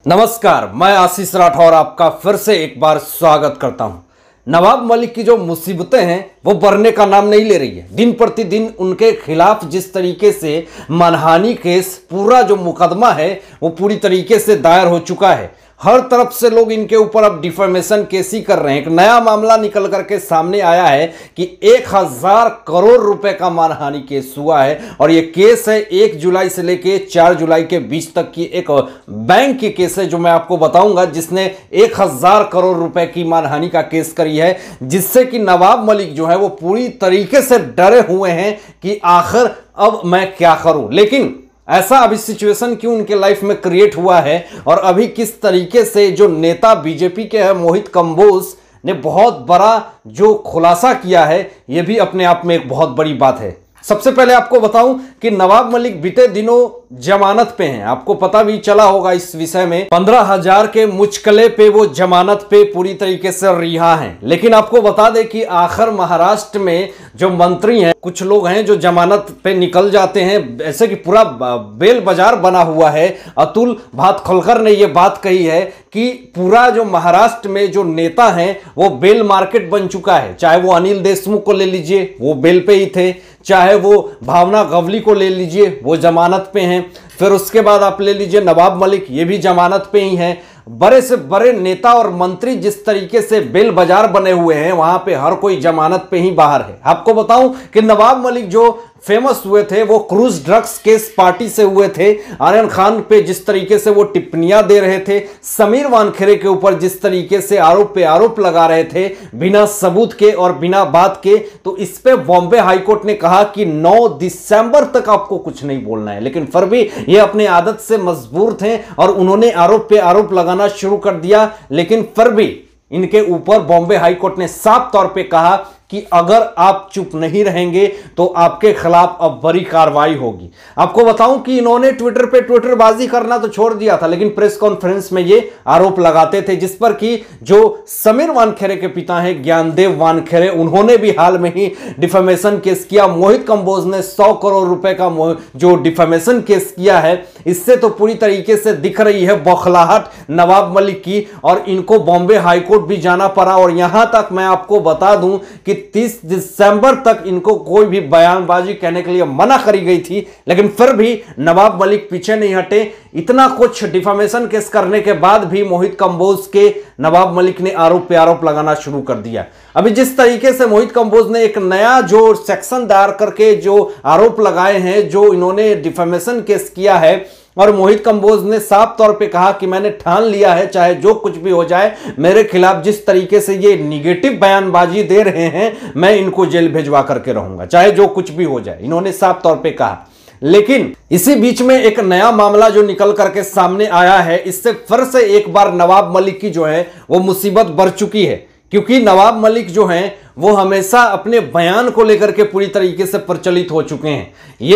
नमस्कार, मैं आशीष राठौर आपका फिर से एक बार स्वागत करता हूं। नवाब मलिक की जो मुसीबतें हैं वो बढ़ने का नाम नहीं ले रही है। दिन प्रतिदिन उनके खिलाफ जिस तरीके से मानहानि केस पूरा जो मुकदमा है वो पूरी तरीके से दायर हो चुका है। हर तरफ से लोग इनके ऊपर अब डिफेमेशन केस ही कर रहे हैं। एक नया मामला निकल करके सामने आया है कि 1000 करोड़ रुपए का मानहानि केस हुआ है और ये केस है 1 जुलाई से लेके 4 जुलाई के बीच तक की एक बैंक की केस है, जो मैं आपको बताऊंगा, जिसने 1000 करोड़ रुपए की मानहानि का केस करी है, जिससे कि नवाब मलिक जो है वो पूरी तरीके से डरे हुए हैं कि आखिर अब मैं क्या करूं। लेकिन ऐसा अभी सिचुएशन क्यों उनके लाइफ में क्रिएट हुआ है और अभी किस तरीके से जो नेता बीजेपी के हैं मोहित कंबोज ने बहुत बड़ा जो खुलासा किया है, यह भी अपने आप में एक बहुत बड़ी बात है। सबसे पहले आपको बताऊं कि नवाब मलिक बीते दिनों जमानत पे हैं। आपको पता भी चला होगा इस विषय में, 15,000 के मुचकले पे वो जमानत पे पूरी तरीके से रिहा हैं। लेकिन आपको बता दें कि आखिर महाराष्ट्र में जो मंत्री हैं, कुछ लोग हैं जो जमानत पे निकल जाते हैं, ऐसे कि पूरा बेल बाजार बना हुआ है। अतुल भातखोलकर ने ये बात कही है कि पूरा जो महाराष्ट्र में जो नेता हैं वो बेल मार्केट बन चुका है। चाहे वो अनिल देशमुख को ले लीजिए, वो बेल पे ही थे, चाहे वो भावना गवली को ले लीजिए, वो जमानत पे हैं, फिर उसके बाद आप ले लीजिए नवाब मलिक, ये भी जमानत पे ही हैं। बड़े से बड़े नेता और मंत्री जिस तरीके से बेल बाजार बने हुए हैं, वहां पे हर कोई जमानत पे ही बाहर है। आपको बताऊं कि नवाब मलिक जो फेमस हुए थे वो क्रूज ड्रग्स केस पार्टी से हुए थे। आर्यन खान पे जिस तरीके से वो टिप्पणियां दे रहे थे, समीर वानखेड़े के ऊपर जिस तरीके से आरोप पे आरोप लगा रहे थे बिना सबूत के और बिना बात के, तो इस पे बॉम्बे हाईकोर्ट ने कहा कि 9 दिसंबर तक आपको कुछ नहीं बोलना है। लेकिन फिर भी ये अपने आदत से मजबूर थे और उन्होंने आरोप पे आरोप लगाना शुरू कर दिया। लेकिन फिर भी इनके ऊपर बॉम्बे हाईकोर्ट ने साफ तौर पे कहा कि अगर आप चुप नहीं रहेंगे तो आपके खिलाफ अब बड़ी कार्रवाई होगी। आपको बताऊं कि इन्होंने ट्विटर पे ट्विटरबाजी करना तो छोड़ दिया था, लेकिन प्रेस कॉन्फ्रेंस में ये आरोप लगाते थे, जिस पर कि जो समीर वानखेड़े के पिता हैं ज्ञानदेव वानखेड़े, उन्होंने भी हाल में ही डिफेमेशन केस किया। मोहित कंबोज ने 100 करोड़ रुपए का जो डिफेमेशन केस किया है, इससे तो पूरी तरीके से दिख रही है बौखलाहट नवाब मलिक की, और इनको बॉम्बे हाईकोर्ट भी जाना पड़ा। और यहां तक मैं आपको बता दूं कि 30 दिसंबर तक इनको कोई भी बयानबाजी कहने के लिए मना करी गई थी, लेकिन फिर भी नवाब मलिक पीछे नहीं हटे। इतना कुछ डिफेमेशन केस करने के बाद भी मोहित कंबोज के नवाब मलिक ने आरोप पे आरोप लगाना शुरू कर दिया। अभी जिस तरीके से मोहित कंबोज ने एक नया जो सेक्शन दायर करके जो आरोप लगाए हैं, जो इन्होंने डिफेमेशन केस किया है, और मोहित कंबोज ने साफ तौर पे कहा कि मैंने ठान लिया है, चाहे जो कुछ भी हो जाए, मेरे खिलाफ जिस तरीके से ये निगेटिव बयानबाजी दे रहे हैं, मैं इनको जेल भेजवा करके रहूंगा, चाहे जो कुछ भी हो जाए, इन्होंने साफ तौर पे कहा। लेकिन इसी बीच में एक नया मामला जो निकल करके सामने आया है, इससे फिर से एक बार नवाब मलिक की जो है वो मुसीबत बढ़ चुकी है। क्योंकि नवाब मलिक जो हैं वो हमेशा अपने बयान को लेकर के पूरी तरीके से प्रचलित हो चुके हैं।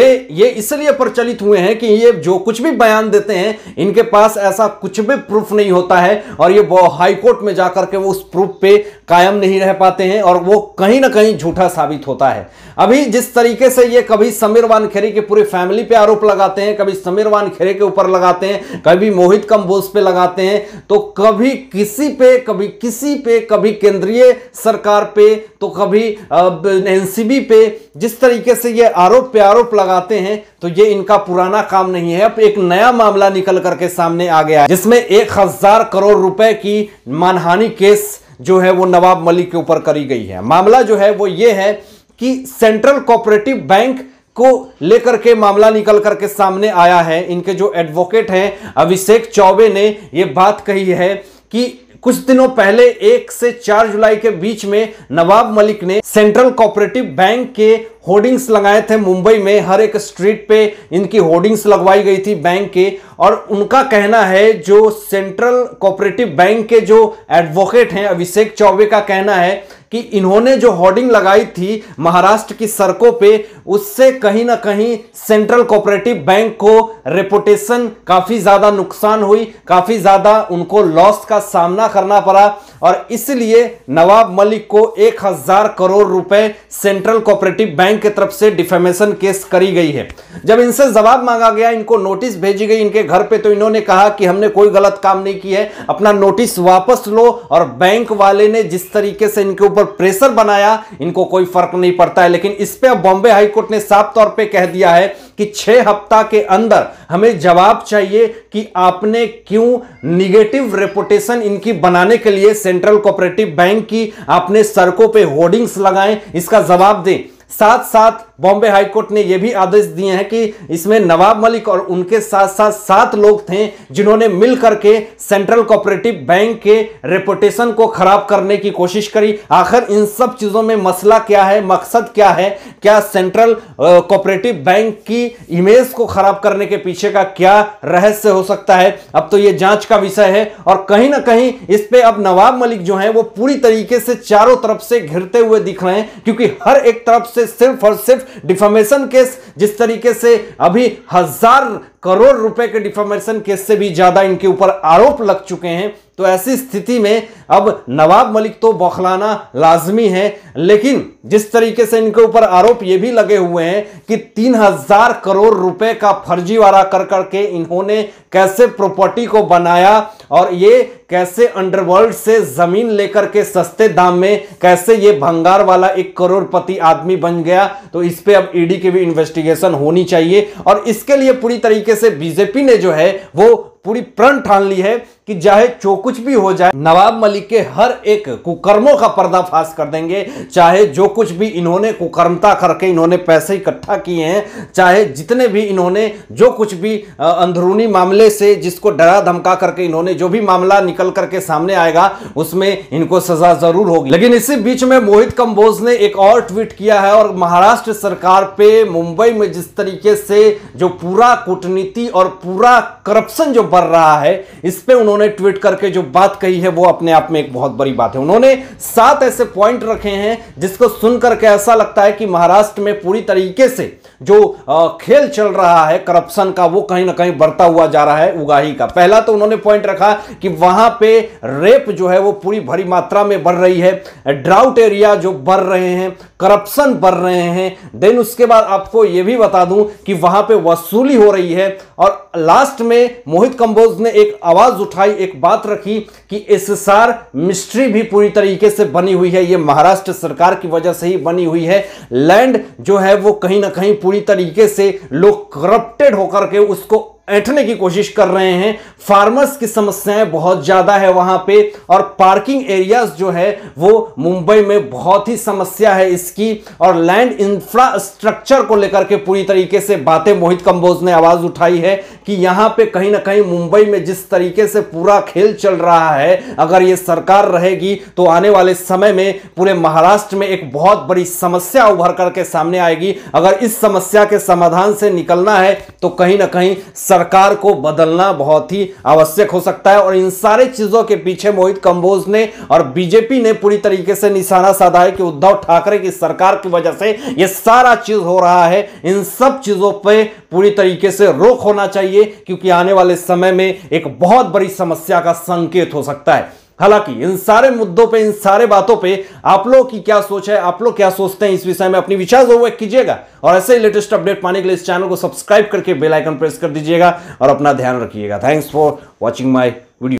ये इसलिए प्रचलित हुए हैं कि ये जो कुछ भी बयान देते हैं, इनके पास ऐसा कुछ भी प्रूफ नहीं होता है और ये हाई कोर्ट में जाकर के वो उस प्रूफ पे कायम नहीं रह पाते हैं और वो कहीं ना कहीं झूठा साबित होता है। अभी जिस तरीके से ये कभी समीर वानखेड़े की पूरी फैमिली पे आरोप लगाते हैं, कभी समीर वानखेड़े के ऊपर लगाते हैं, कभी मोहित कंबोज पे लगाते हैं, तो कभी किसी पे, कभी किसी पे, कभी केंद्रीय सरकार पे, तो कभी एनसीबी पे, जिस तरीके से ये आरोप पे आरोप लगाते हैं, तो ये इनका पुराना काम नहीं है। अब एक नया मामला निकल करके सामने आ गया है, जिसमें 1000 करोड़ रुपए की मानहानि केस जो है वो नवाब मलिक के ऊपर करी गई है। मामला जो है वो ये है कि सेंट्रल कोऑपरेटिव बैंक को लेकर के मामला निकल करके सामने आया है। इनके जो एडवोकेट हैं अभिषेक चौबे ने ये बात कही है कि कुछ दिनों पहले 1 से 4 जुलाई के बीच में नवाब मलिक ने सेंट्रल कोऑपरेटिव बैंक के होर्डिंग्स लगाए थे मुंबई में। हर एक स्ट्रीट पे इनकी होर्डिंग्स लगवाई गई थी बैंक के, और उनका कहना है, जो सेंट्रल कोऑपरेटिव बैंक के जो एडवोकेट हैं अभिषेक चौबे का कहना है कि इन्होंने जो होर्डिंग लगाई थी महाराष्ट्र की सड़कों पे, उससे कहीं ना कहीं सेंट्रल कोऑपरेटिव बैंक को रेपुटेशन काफी ज्यादा नुकसान हुई, काफी ज्यादा उनको लॉस का सामना करना पड़ा। और इसलिए नवाब मलिक को 1000 करोड़ रुपए सेंट्रल कोऑपरेटिव बैंक की तरफ से डिफेमेशन केस करी गई है। जब इनसे जवाब मांगा गया, इनको नोटिस भेजी गई इनके घर पे, तो इन्होंने कहा कि हमने कोई गलत काम नहीं किया है, अपना नोटिस वापस लो। और बैंक वाले ने जिस तरीके से इनके ऊपर प्रेशर बनाया, इनको कोई फर्क नहीं पड़ता है। लेकिन इस पे अब बॉम्बे हाई कोर्ट ने साफ तौर पे कह दिया है कि 6 हफ्ता के अंदर हमें जवाब चाहिए कि आपने क्यों निगेटिव रेपुटेशन इनकी बनाने के लिए सेंट्रल कोऑपरेटिव बैंक की आपने सड़कों पे होर्डिंग्स लगाए, इसका जवाब दें। साथ साथ बॉम्बे हाई कोर्ट ने यह भी आदेश दिए हैं कि इसमें नवाब मलिक और उनके साथ साथ 7 लोग थे जिन्होंने मिल करके सेंट्रल कोऑपरेटिव बैंक के रेपुटेशन को खराब करने की कोशिश करी। आखिर इन सब चीजों में मसला क्या है, मकसद क्या है, क्या सेंट्रल कोऑपरेटिव बैंक की इमेज को खराब करने के पीछे का क्या रहस्य हो सकता है, अब तो यह जांच का विषय है। और कहीं ना कहीं इस पे अब नवाब मलिक जो है वो पूरी तरीके से चारों तरफ से घिरते हुए दिख रहे हैं, क्योंकि हर एक तरफ से सिर्फ और सिर्फ डिफेमेशन केस, जिस तरीके से अभी 1000 करोड़ रुपए के डिफेमेशन केस से भी ज्यादा इनके ऊपर आरोप लग चुके हैं। तो ऐसी स्थिति में अब नवाब मलिक तो बौखलाना लाजमी है। लेकिन जिस तरीके से इनके ऊपर आरोप ये भी लगे हुए हैं कि 3000 करोड़ रुपए का फर्जीवाड़ा कर करके इन्होंने कैसे प्रॉपर्टी को बनाया और ये कैसे अंडरवर्ल्ड से जमीन लेकर के सस्ते दाम में कैसे ये भंगार वाला 1 करोड़पति आदमी बन गया, तो इस पे अब ईडी की भी इन्वेस्टिगेशन होनी चाहिए। और इसके लिए पूरी तरीके से बीजेपी ने जो है वो पूरी प्रण ठान ली है कि चाहे जो कुछ भी हो जाए, नवाब मलिक के हर एक कुकर्मों का पर्दाफाश कर देंगे। चाहे जो कुछ भी इन्होंने कुकर्मता करके इन्होंने पैसे इकट्ठा किए हैं, चाहे जितने भी इन्होंने जो कुछ भी अंदरूनी मामले से जिसको डरा धमका करके इन्होंने जो भी मामला निकल करके सामने आएगा उसमें इनको सजा जरूर होगी। लेकिन इसी बीच में मोहित कंबोज ने एक और ट्वीट किया है और महाराष्ट्र सरकार पे मुंबई में जिस तरीके से जो पूरा कूटनीति और पूरा करप्शन जो बढ़ रहा है, इस पे उन्होंने ट्वीट करके जो बात कही है वो अपने आप में एक बहुत बड़ी बात है। उन्होंने 7 ऐसे पॉइंट रखे हैं जिसको सुनकर के ऐसा लगता है कि महाराष्ट्र में पूरी तरीके से जो खेल चल रहा है करप्शन का वो कहीं ना कहीं बढ़ता हुआ जा रहा है उगाही का। पहला तो उन्होंने पॉइंट रखा कि वहां पे रेप जो है वो पूरी भरी मात्रा में बढ़ रही है, ड्राउट एरिया जो बढ़ रहे हैं, करप्शन बढ़ रहे हैं। देन उसके बाद आपको यह भी बता दूं कि वहां पे वसूली हो रही है। और लास्ट में मोहित कंबोज ने एक आवाज उठाई, एक बात रखी कि एसएसआर मिस्ट्री भी पूरी तरीके से बनी हुई है, ये महाराष्ट्र सरकार की वजह से ही बनी हुई है। लैंड जो है वो कहीं ना कहीं पूरी तरीके से लोग करप्टेड होकर के उसको ऐंठने की कोशिश कर रहे हैं। फार्मर्स की समस्याएं बहुत ज्यादा है वहां पे, और पार्किंग एरियाज जो है वो मुंबई में बहुत ही समस्या है इसकी। और लैंड इंफ्रास्ट्रक्चर को लेकर के पूरी तरीके से बातें मोहित कंबोज ने आवाज उठाई है कि यहां पे कहीं ना कहीं मुंबई में जिस तरीके से पूरा खेल चल रहा है, अगर ये सरकार रहेगी तो आने वाले समय में पूरे महाराष्ट्र में एक बहुत बड़ी समस्या उभर करके सामने आएगी। अगर इस समस्या के समाधान से निकलना है तो कहीं ना कहीं सरकार को बदलना बहुत ही आवश्यक हो सकता है। और इन सारे चीजों के पीछे मोहित कंबोज ने और बीजेपी ने पूरी तरीके से निशाना साधा है कि उद्धव ठाकरे की सरकार की वजह से यह सारा चीज हो रहा है। इन सब चीजों पे पूरी तरीके से रोक होना चाहिए, क्योंकि आने वाले समय में एक बहुत बड़ी समस्या का संकेत हो सकता है। हालांकि इन सारे मुद्दों पे, इन सारे बातों पे आप लोगों की क्या सोच है, आप लोग क्या सोचते हैं इस विषय में अपनी विचार जरूर व्यक्त कीजिएगा। और ऐसे ही लेटेस्ट अपडेट पाने के लिए इस चैनल को सब्सक्राइब करके बेल आइकन प्रेस कर दीजिएगा और अपना ध्यान रखिएगा। Thanks for watching my